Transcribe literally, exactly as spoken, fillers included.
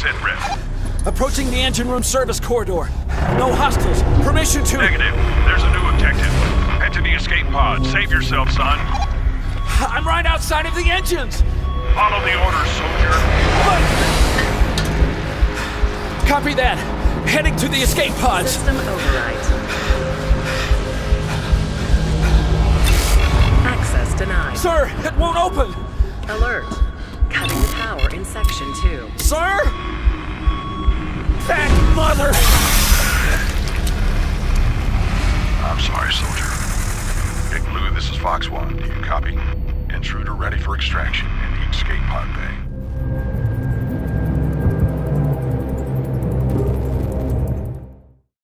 sit rep. Approaching the engine room service corridor. No hostiles. Permission to... Negative. There's a new objective. Head to the escape pod. Save yourself, son. I'm right outside of the engines! Follow the orders, soldier. But... Copy that. Heading to the escape pods. System override. Access denied. Sir, it won't open! Alert. Cutting the power in section two. Sir? That mother... I'm sorry, soldier. Big Blue, this is Fox one. Do you copy? Intruder ready for extraction in the escape pod bay.